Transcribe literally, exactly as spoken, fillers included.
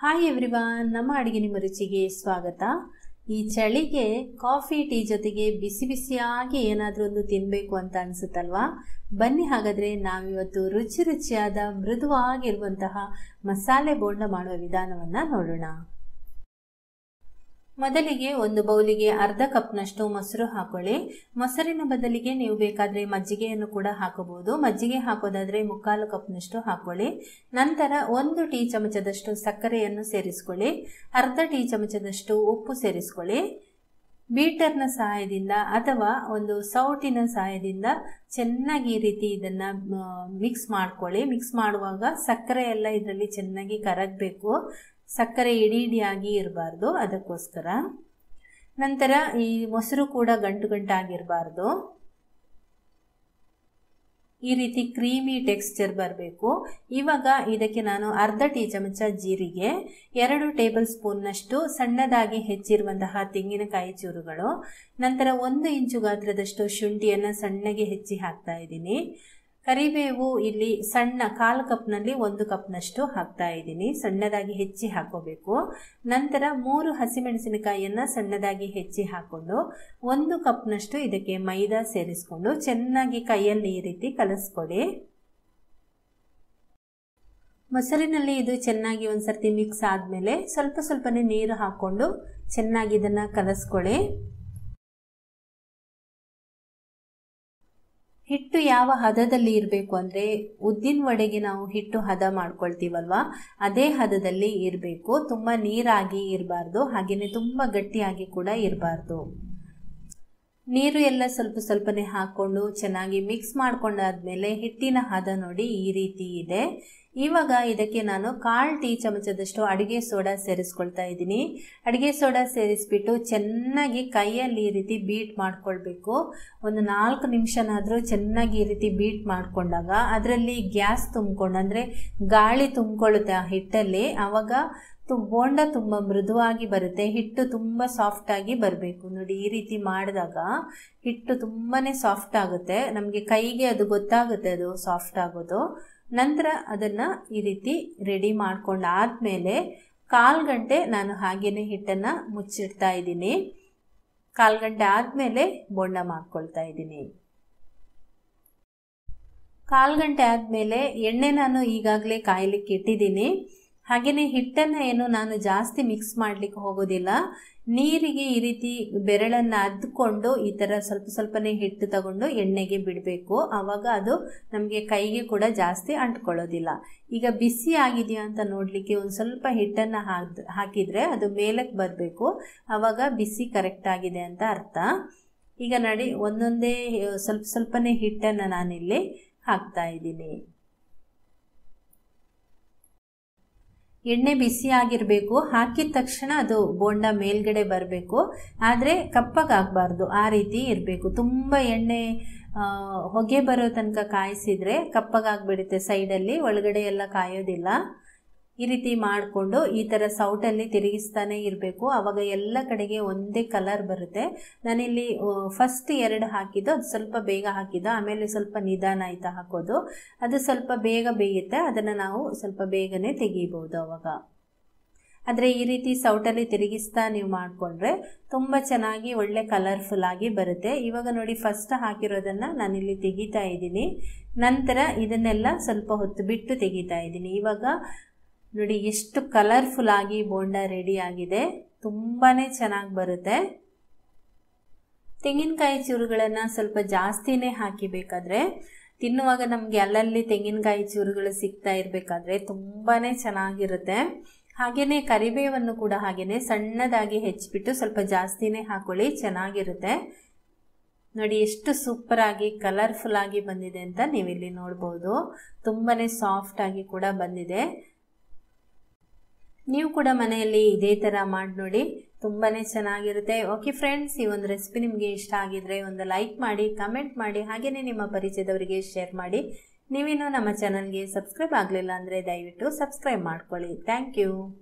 Hi everyone, ನಮ್ಮ ಅಡುಗೆ ನಿಮ್ಮ ರುಚಿಗೆ ಸ್ವಾಗತ. ಈ ಚಳಿಗೆ ಕಾಫಿ ಟೀ ಜೊತೆಗೆ ಬಿಸಿ ಬಿಸಿಯಾಗಿ ಏನಾದರೂ ಒಂದು ತಿನ್ನಬೇಕು ಅಂತ ಅನಿಸುತ್ತಲ್ವಾ? ಬನ್ನಿ, ಹಾಗಾದರೆ ನಾವಿವತ್ತು ರುಚಿ ರುಚಿಯಾದ ಮೃದುವಾಗಿರುವಂತಹ ಮಸಾಲೆ ಬೋಂಡ ಮಾಡುವ ವಿಧಾನವನ್ನು ನೋಡೋಣ. ಮೊದಲಿಗೆ ಒಂದು ಬೌಲಿಗೆ ಅರ್ಧ ಕಪ್ನಷ್ಟು ಮೊಸರು ಹಾಕೊಳ್ಳಿ. ಮೊಸರಿನ ಬದಲಿಗೆ ನೀವು ಬೇಕಾದರೆ ಮಜ್ಜಿಗೆಯನ್ನು ಕೂಡ ಹಾಕಬಹುದು. ಮಜ್ಜಿಗೆ ಹಾಕೋದಾದರೆ ಮುಕ್ಕಾಲು ಕಪ್ನಷ್ಟು ಹಾಕೊಳ್ಳಿ. ನಂತರ ಒಂದು ಟೀ ಚಮಚದಷ್ಟು ಸಕ್ಕರೆಯನ್ನು ಸೇರಿಸ್ಕೊಳ್ಳಿ. ಅರ್ಧ ಟೀ ಚಮಚದಷ್ಟು ಉಪ್ಪು ಸೇರಿಸ್ಕೊಳ್ಳಿ. ಬೀಟರ್ನ ಸಹಾಯದಿಂದ ಅಥವಾ ಒಂದು ಸೌಟಿನ ಸಹಾಯದಿಂದ ಚೆನ್ನಾಗಿ ಈ ರೀತಿ ಇದನ್ನು ಮಿಕ್ಸ್ ಮಾಡ್ಕೊಳ್ಳಿ. ಮಿಕ್ಸ್ ಮಾಡುವಾಗ ಸಕ್ಕರೆ ಎಲ್ಲ ಇದರಲ್ಲಿ ಚೆನ್ನಾಗಿ ಕರಗಬೇಕು. ಸಕ್ಕರೆ ಇಡಿ ಇಡಿಯಾಗಿ ಇರಬಾರ್ದು, ಅದಕ್ಕೋಸ್ಕರ. ನಂತರ ಈ ಮೊಸರು ಕೂಡ ಗಂಟು ಗಂಟಾಗಿರಬಾರ್ದು. ಈ ರೀತಿ ಕ್ರೀಮಿ ಟೆಕ್ಸ್ಚರ್ ಬರಬೇಕು. ಇವಾಗ ಇದಕ್ಕೆ ನಾನು ಅರ್ಧ ಟೀ ಚಮಚ ಜೀರಿಗೆ, ಎರಡು ಟೇಬಲ್ ಸ್ಪೂನ್ನಷ್ಟು ಸಣ್ಣದಾಗಿ ಹೆಚ್ಚಿರುವಂತಹ ತೆಂಗಿನಕಾಯಿ ಚೂರುಗಳು, ನಂತರ ಒಂದು ಇಂಚು ಗಾತ್ರದಷ್ಟು ಶುಂಠಿಯನ್ನು ಸಣ್ಣಗೆ ಹೆಚ್ಚಿ ಹಾಕ್ತಾ ಇದ್ದೀನಿ. ಕರಿಬೇವು ಇಲ್ಲಿ ಸಣ್ಣ ಕಾಲು ಕಪ್ನಲ್ಲಿ ಒಂದು ಕಪ್ನಷ್ಟು ಹಾಕ್ತಾ ಇದ್ದೀನಿ. ಸಣ್ಣದಾಗಿ ಹೆಚ್ಚಿ ಹಾಕೋಬೇಕು. ನಂತರ ಮೂರು ಹಸಿಮೆಣಸಿನಕಾಯಿಯನ್ನು ಸಣ್ಣದಾಗಿ ಹೆಚ್ಚಿ ಹಾಕ್ಕೊಂಡು ಒಂದು ಕಪ್ನಷ್ಟು ಇದಕ್ಕೆ ಮೈದಾ ಸೇರಿಸ್ಕೊಂಡು ಚೆನ್ನಾಗಿ ಕೈಯಲ್ಲಿ ಈ ರೀತಿ ಕಲಿಸ್ಕೊಡಿ. ಮೊಸರಿನಲ್ಲಿ ಇದು ಚೆನ್ನಾಗಿ ಒಂದ್ಸರ್ತಿ ಮಿಕ್ಸ್ ಆದಮೇಲೆ ಸ್ವಲ್ಪ ಸ್ವಲ್ಪನೇ ನೀರು ಹಾಕ್ಕೊಂಡು ಚೆನ್ನಾಗಿ ಇದನ್ನು ಕಲಿಸ್ಕೊಳ್ಳಿ. ಹಿಟ್ಟು ಯಾವ ಹದದಲ್ಲಿ ಇರಬೇಕು ಅಂದರೆ, ಉದ್ದಿನ ವಡೆಗೆ ನಾವು ಹಿಟ್ಟು ಹದ ಮಾಡ್ಕೊಳ್ತೀವಲ್ವ, ಅದೇ ಹದದಲ್ಲಿ ಇರಬೇಕು. ತುಂಬ ನೀರಾಗಿ ಇರಬಾರ್ದು, ಹಾಗೆಯೇ ತುಂಬ ಗಟ್ಟಿಯಾಗಿ ಕೂಡ ಇರಬಾರ್ದು. ನೀರು ಎಲ್ಲ ಸ್ವಲ್ಪ ಸ್ವಲ್ಪನೇ ಹಾಕ್ಕೊಂಡು ಚೆನ್ನಾಗಿ ಮಿಕ್ಸ್ ಮಾಡ್ಕೊಂಡಾದ್ಮೇಲೆ ಹಿಟ್ಟಿನ ಹದ ನೋಡಿ ಈ ರೀತಿ ಇದೆ. ಇವಾಗ ಇದಕ್ಕೆ ನಾನು ಕಾಲು ಟೀ ಚಮಚದಷ್ಟು ಅಡುಗೆ ಸೋಡಾ ಸೇರಿಸ್ಕೊಳ್ತಾ ಇದ್ದೀನಿ. ಅಡುಗೆ ಸೋಡಾ ಸೇರಿಸ್ಬಿಟ್ಟು ಚೆನ್ನಾಗಿ ಕೈಯಲ್ಲಿ ಈ ರೀತಿ ಬೀಟ್ ಮಾಡ್ಕೊಳ್ಬೇಕು. ಒಂದು ನಾಲ್ಕು ನಿಮಿಷನಾದರೂ ಚೆನ್ನಾಗಿ ಈ ರೀತಿ ಬೀಟ್ ಮಾಡಿಕೊಂಡಾಗ ಅದರಲ್ಲಿ ಗ್ಯಾಸ್ ತುಂಬಿಕೊಂಡು ಅಂದರೆ ಗಾಳಿ ತುಂಬಿಕೊಳ್ಳುತ್ತೆ ಆ ಹಿಟ್ಟಲ್ಲಿ. ಆವಾಗ ತು ಬೋಂಡ ತುಂಬ ಮೃದುವಾಗಿ ಬರುತ್ತೆ. ಹಿಟ್ಟು ತುಂಬ ಸಾಫ್ಟಾಗಿ ಬರಬೇಕು. ನೋಡಿ, ಈ ರೀತಿ ಮಾಡಿದಾಗ ಹಿಟ್ಟು ತುಂಬಾ ಸಾಫ್ಟ್ ಆಗುತ್ತೆ. ನಮಗೆ ಕೈಗೆ ಅದು ಗೊತ್ತಾಗುತ್ತೆ, ಅದು ಸಾಫ್ಟ್ ಆಗೋದು. ನಂತರ ಅದನ್ನು ಈ ರೀತಿ ರೆಡಿ ಮಾಡ್ಕೊಂಡಾದ್ಮೇಲೆ ಕಾಲು ಗಂಟೆ ನಾನು ಹಾಗೇನೆ ಹಿಟ್ಟನ್ನು ಮುಚ್ಚಿಡ್ತಾ ಇದ್ದೀನಿ. ಕಾಲು ಗಂಟೆ ಆದಮೇಲೆ ಬೋಂಡ ಮಾಡ್ಕೊಳ್ತಾ ಇದ್ದೀನಿ. ಕಾಲು ಗಂಟೆ ಆದಮೇಲೆ ಎಣ್ಣೆ ನಾನು ಈಗಾಗಲೇ ಕಾಯಲಿಕ್ಕೆ ಇಟ್ಟಿದ್ದೀನಿ. ಹಾಗೆಯೇ ಹಿಟ್ಟನ್ನು ಏನು ನಾನು ಜಾಸ್ತಿ ಮಿಕ್ಸ್ ಮಾಡಲಿಕ್ಕೆ ಹೋಗೋದಿಲ್ಲ. ನೀರಿಗೆ ಈ ರೀತಿ ಬೆರಳನ್ನು ಅದ್ಕೊಂಡು ಈ ಥರ ಸ್ವಲ್ಪ ಸ್ವಲ್ಪನೇ ಹಿಟ್ಟು ತಗೊಂಡು ಎಣ್ಣೆಗೆ ಬಿಡಬೇಕು. ಆವಾಗ ಅದು ನಮಗೆ ಕೈಗೆ ಕೂಡ ಜಾಸ್ತಿ ಅಂಟ್ಕೊಳ್ಳೋದಿಲ್ಲ. ಈಗ ಬಿಸಿ ಆಗಿದೆಯಾ ಅಂತ ನೋಡಲಿಕ್ಕೆ ಒಂದು ಸ್ವಲ್ಪ ಹಿಟ್ಟನ್ನು ಹಾಕ್ ಹಾಕಿದರೆ ಅದು ಮೇಲಕ್ಕೆ ಬರಬೇಕು. ಆವಾಗ ಬಿಸಿ ಕರೆಕ್ಟ್ ಆಗಿದೆ ಅಂತ ಅರ್ಥ. ಈಗ ನೋಡಿ, ಒಂದೊಂದೇ ಸ್ವಲ್ಪ ಸ್ವಲ್ಪನೇ ಹಿಟ್ಟನ್ನು ನಾನಿಲ್ಲಿ ಹಾಕ್ತಾ ಇದ್ದೀನಿ. ಎಣ್ಣೆ ಬಿಸಿ ಆಗಿರಬೇಕು. ಹಾಕಿದ ತಕ್ಷಣ ಅದು ಬೋಂಡ ಮೇಲ್ಗಡೆ ಬರಬೇಕು, ಆದರೆ ಕಪ್ಪಗಾಗಬಾರ್ದು. ಆ ರೀತಿ ಇರಬೇಕು. ತುಂಬ ಎಣ್ಣೆ ಹೊಗೆ ಬರೋ ತನಕ ಕಾಯಿಸಿದರೆ ಕಪ್ಪಗಾಗ್ಬಿಡುತ್ತೆ ಸೈಡಲ್ಲಿ, ಒಳಗಡೆ ಎಲ್ಲ ಕಾಯೋದಿಲ್ಲ. ಈ ರೀತಿ ಮಾಡಿಕೊಂಡು ಈ ಥರ ಸೌಟಲ್ಲಿ ತಿರುಗಿಸ್ತಾನೆ ಇರಬೇಕು. ಆವಾಗ ಎಲ್ಲ ಕಡೆಗೆ ಒಂದೇ ಕಲರ್ ಬರುತ್ತೆ. ನಾನಿಲ್ಲಿ ಫಸ್ಟ್ ಎರಡು ಹಾಕಿದ್ದು, ಅದು ಸ್ವಲ್ಪ ಬೇಗ ಹಾಕಿದ್ದು, ಆಮೇಲೆ ಸ್ವಲ್ಪ ನಿಧಾನ ಆಯ್ತಾ ಹಾಕೋದು. ಅದು ಸ್ವಲ್ಪ ಬೇಗ ಬೇಯುತ್ತೆ, ಅದನ್ನು ನಾವು ಸ್ವಲ್ಪ ಬೇಗನೆ ತೆಗಿಬೋದು ಅವಾಗ. ಆದರೆ ಈ ರೀತಿ ಸೌಟಲ್ಲಿ ತಿರುಗಿಸ್ತಾ ನೀವು ಮಾಡಿಕೊಂಡ್ರೆ ತುಂಬ ಚೆನ್ನಾಗಿ ಒಳ್ಳೆ ಕಲರ್ಫುಲ್ ಆಗಿ ಬರುತ್ತೆ. ಇವಾಗ ನೋಡಿ, ಫಸ್ಟ್ ಹಾಕಿರೋದನ್ನು ನಾನಿಲ್ಲಿ ತೆಗಿತಾ ಇದ್ದೀನಿ. ನಂತರ ಇದನ್ನೆಲ್ಲ ಸ್ವಲ್ಪ ಹೊತ್ತು ಬಿಟ್ಟು ತೆಗಿತಾ ಇದ್ದೀನಿ. ಇವಾಗ ನೋಡಿ ಎಷ್ಟು ಕಲರ್ಫುಲ್ ಆಗಿ ಬೋಂಡ ರೆಡಿ ಆಗಿದೆ. ತುಂಬಾ ಚೆನ್ನಾಗಿ ಬರುತ್ತೆ. ತೆಂಗಿನಕಾಯಿ ಚೂರುಗಳನ್ನು ಸ್ವಲ್ಪ ಜಾಸ್ತಿನೇ ಹಾಕಿಬೇಕಾದ್ರೆ, ತಿನ್ನುವಾಗ ನಮಗೆ ಅಲ್ಲಲ್ಲಿ ತೆಂಗಿನಕಾಯಿ ಚೂರುಗಳು ಸಿಗ್ತಾ ಇರಬೇಕಾದ್ರೆ ತುಂಬಾ ಚೆನ್ನಾಗಿರುತ್ತೆ. ಹಾಗೆಯೇ ಕರಿಬೇವನ್ನು ಕೂಡ ಹಾಗೆಯೇ ಸಣ್ಣದಾಗಿ ಹೆಚ್ಚಿಬಿಟ್ಟು ಸ್ವಲ್ಪ ಜಾಸ್ತಿನೇ ಹಾಕೊಳ್ಳಿ, ಚೆನ್ನಾಗಿರುತ್ತೆ. ನೋಡಿ ಎಷ್ಟು ಸೂಪರಾಗಿ ಕಲರ್ಫುಲ್ ಆಗಿ ಬಂದಿದೆ ಅಂತ ನೀವಿಲ್ಲಿ ನೋಡ್ಬೋದು. ತುಂಬಾ ಸಾಫ್ಟ್ ಆಗಿ ಕೂಡ ಬಂದಿದೆ. ನೀವು ಕೂಡ ಮನೆಯಲ್ಲಿ ಇದೇ ಥರ ಮಾಡಿ ನೋಡಿ, ತುಂಬಾ ಚೆನ್ನಾಗಿರುತ್ತೆ. ಓಕೆ ಫ್ರೆಂಡ್ಸ್, ಈ ಒಂದು ರೆಸಿಪಿ ನಿಮಗೆ ಇಷ್ಟ ಆಗಿದ್ರೆ ಒಂದು ಲೈಕ್ ಮಾಡಿ, ಕಮೆಂಟ್ ಮಾಡಿ, ಹಾಗೆಯೇ ನಿಮ್ಮ ಪರಿಚಯದವರಿಗೆ ಶೇರ್ ಮಾಡಿ. ನೀವೇನು ನಮ್ಮ ಚಾನಲ್ಗೆ ಸಬ್ಸ್ಕ್ರೈಬ್ ಆಗಲಿಲ್ಲ ಅಂದರೆ ದಯವಿಟ್ಟು ಸಬ್ಸ್ಕ್ರೈಬ್ ಮಾಡ್ಕೊಳ್ಳಿ. Thank you.